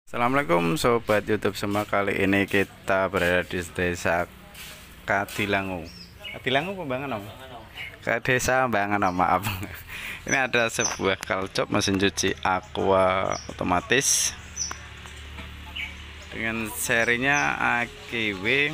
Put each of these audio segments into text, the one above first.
Assalamualaikum sobat YouTube semua. Kali ini kita berada di desa Kadilangu. Kadilangu Pembangan Om. Ke desa Pembangan Om, maaf. Ini ada sebuah kalcop mesin cuci aqua otomatis dengan serinya AKW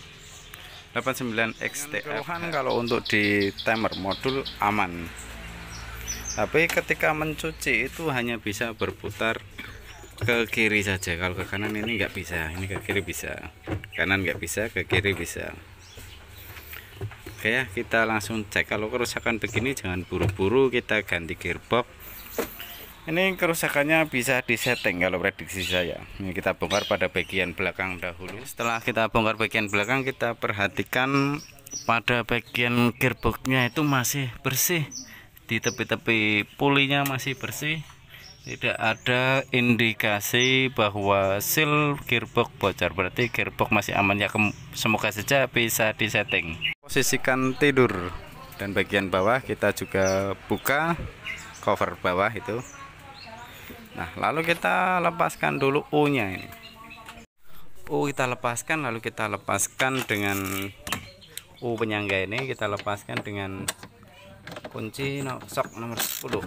89 XTF. Kalau untuk di timer modul aman, tapi ketika mencuci itu hanya bisa berputar ke kiri saja. Kalau ke kanan ini nggak bisa. Ini ke kiri bisa, kanan nggak bisa, ke kiri bisa. Oke ya, kita langsung cek. Kalau kerusakan begini jangan buru-buru kita ganti gearbox. Ini kerusakannya bisa disetting kalau prediksi saya. Ini kita bongkar pada bagian belakang dahulu. Setelah kita bongkar bagian belakang, kita perhatikan pada bagian gearboxnya itu masih bersih. Di tepi-tepi pulinya masih bersih. Tidak ada indikasi bahwa seal gearbox bocor, berarti gearbox masih aman ya. Semoga saja bisa disetting. Posisikan tidur dan bagian bawah kita juga buka cover bawah itu. Nah, lalu kita lepaskan dulu U nya ini. U kita lepaskan, lalu kita lepaskan dengan U penyangga ini, kita lepaskan dengan kunci sok nomor 10.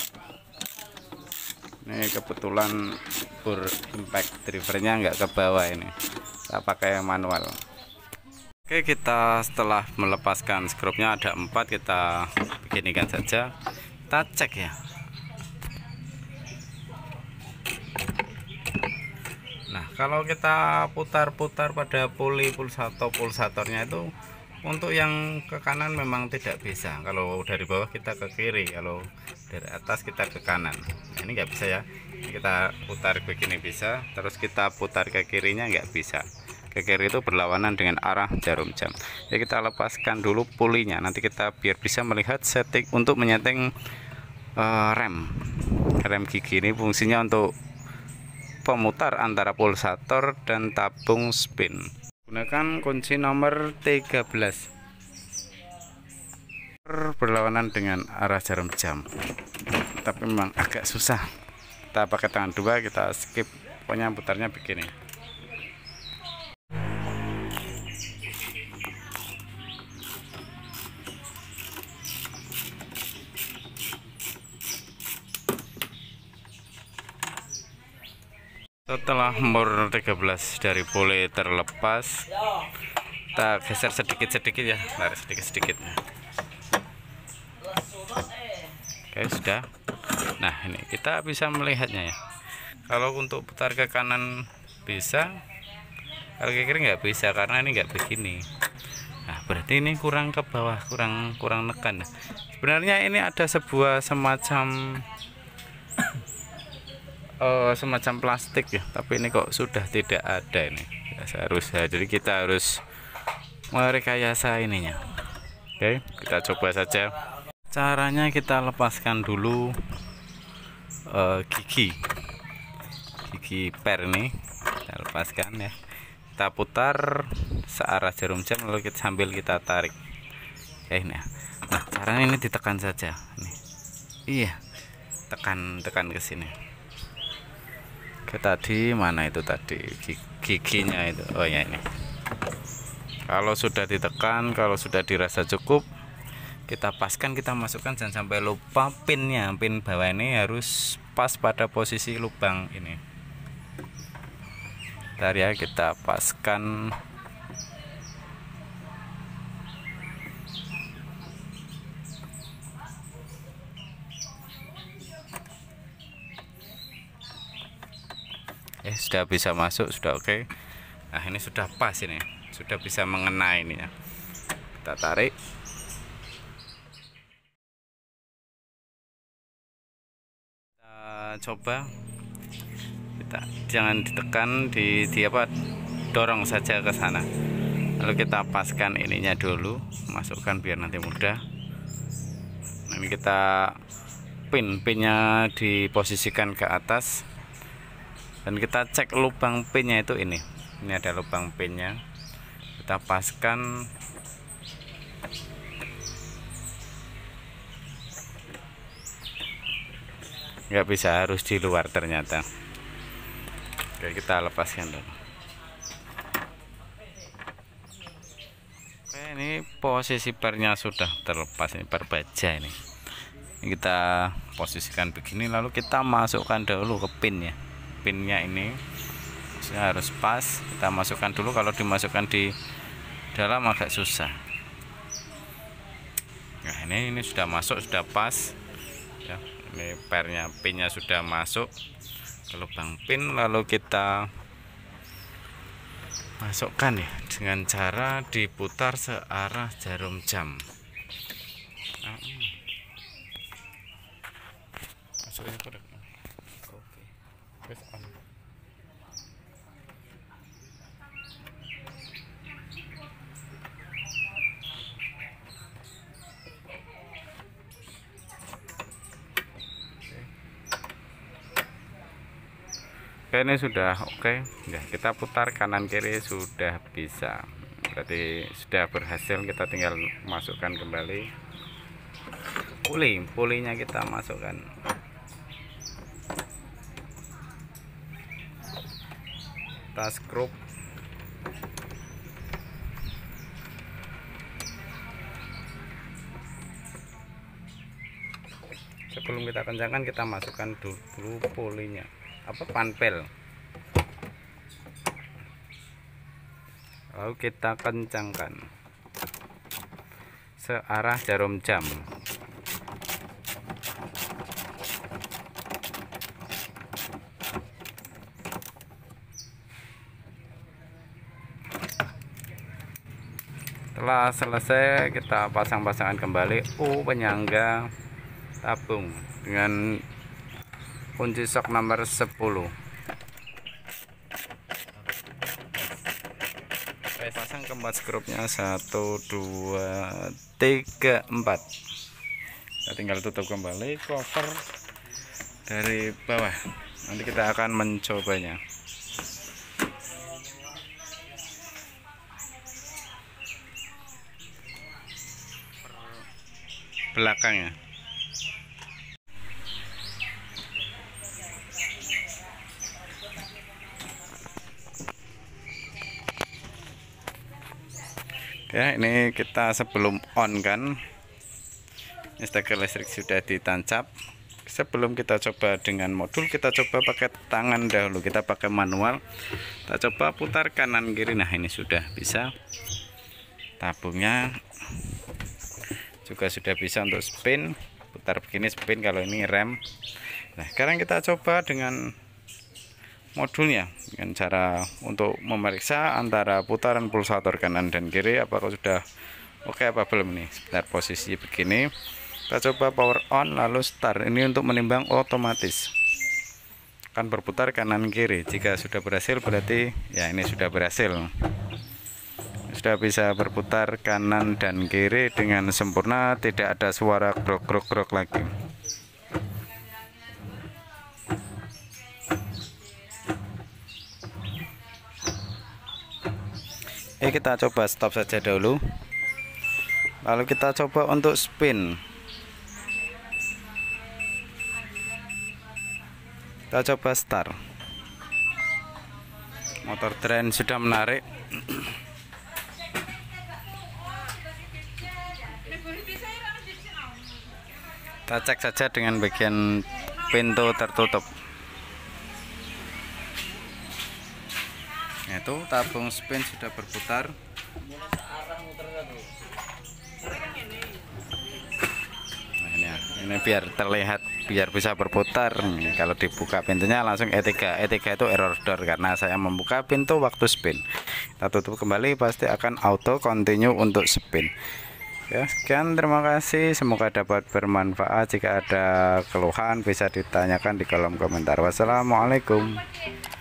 Ini kebetulan bur impact drivernya nggak ke bawah, ini kita pakai manual. Oke, kita setelah melepaskan skrupnya ada 4, kita beginikan saja, kita cek ya. Nah, kalau kita putar-putar pada puli pulsatornya itu, untuk yang ke kanan memang tidak bisa. Kalau dari bawah kita ke kiri, kalau dari atas kita ke kanan. Nah, ini nggak bisa ya. Kita putar begini bisa, terus kita putar ke kirinya nggak bisa. Ke kiri itu berlawanan dengan arah jarum jam. Jadi kita lepaskan dulu pulinya. Nanti kita biar bisa melihat setting untuk menyeting rem gigi. Ini fungsinya untuk pemutar antara pulsator dan tabung spin. Gunakan kunci nomor 13 berlawanan dengan arah jarum jam, tapi memang agak susah. Kita pakai tangan 2, kita skip, pokoknya putarnya begini. Setelah nomor 13 dari puli terlepas, kita geser sedikit-sedikit ya, tarik sedikit-sedikit. Oke, sudah. Nah, ini kita bisa melihatnya ya. Kalau untuk putar ke kanan bisa, kalau ke kiri nggak bisa karena ini nggak begini. Nah, berarti ini kurang ke bawah, kurang nekan. Sebenarnya ini ada sebuah semacam plastik ya, tapi ini kok sudah tidak ada ini. Ya, seharusnya, jadi kita harus merekayasa ininya. Oke, kita coba saja. Caranya kita lepaskan dulu gigi per ini, kita lepaskan ya. Kita putar searah jarum jam, lalu kita sambil kita tarik. Oke, nah caranya ini ditekan saja. Nih, iya, tekan ke sini. Oke, tadi mana itu tadi giginya itu? Oh ya, ini. Kalau sudah ditekan, kalau sudah dirasa cukup, kita paskan, kita masukkan, jangan sampai lupa pinnya. Pin bawah ini harus pas pada posisi lubang ini. Bentar ya, kita paskan. Sudah bisa masuk, sudah oke. Nah, ini sudah pas, ini sudah bisa mengena ini ya. Kita tarik. Coba, kita jangan ditekan, di dorong saja ke sana, lalu kita paskan ininya dulu, masukkan biar nanti mudah. Nah, ini kita pinnya diposisikan ke atas dan kita cek lubang pinnya itu ini ada lubang pinnya, kita paskan. Nggak bisa, harus di luar ternyata. Oke, kita lepaskan dulu. Oke, ini posisi pernya sudah terlepas, ini per baja ini. Kita posisikan begini, lalu kita masukkan dulu ke pin ya. Pinnya ini harus pas, kita masukkan dulu. Kalau dimasukkan di dalam agak susah. Nah, ini sudah masuk, sudah pas ya. Ini pernya, pinnya sudah masuk ke lubang pin, lalu kita masukkan ya dengan cara diputar searah jarum jam. Oke, ini sudah oke ya, kita putar kanan kiri sudah bisa, berarti sudah berhasil. Kita tinggal masukkan kembali pulinya, kita masukkan. Kita skrup. Sebelum kita kencangkan, kita masukkan dulu pulinya, panpel, lalu kita kencangkan searah jarum jam. Setelah selesai, kita pasang-pasangan kembali penyangga tabung dengan kunci sok nomor 10. Pasang keempat skrupnya, 1 2 3 4. Kita tinggal tutup kembali cover dari bawah. Nanti kita akan mencobanya. Belakangnya. Ya, ini kita sebelum on kan, ini steker listrik sudah ditancap. Sebelum kita coba dengan modul, kita coba pakai tangan dahulu, kita pakai manual. Kita coba putar kanan kiri. Nah, ini sudah bisa. Tabungnya juga sudah bisa untuk spin, putar begini spin kalau ini rem. Nah, sekarang kita coba dengan modulnya, dengan cara untuk memeriksa antara putaran pulsator kanan dan kiri apakah sudah oke apa belum. Nih sebentar, posisi begini, kita coba power on lalu start. Ini untuk menimbang otomatis akan berputar kanan kiri. Jika sudah berhasil, berarti ya ini sudah berhasil, sudah bisa berputar kanan dan kiri dengan sempurna, tidak ada suara grok lagi. Kita coba stop saja dulu, lalu kita coba untuk spin. Kita coba start. Motor drain sudah menarik. Kita cek saja dengan bagian pintu tertutup. Itu tabung spin sudah berputar. Nah, ini biar terlihat, biar bisa berputar. Kalau dibuka pintunya langsung E3 itu error door karena saya membuka pintu waktu spin. Kita tutup kembali, pasti akan auto continue untuk spin. Ya, sekian, terima kasih, semoga dapat bermanfaat. Jika ada keluhan bisa ditanyakan di kolom komentar. Wassalamualaikum.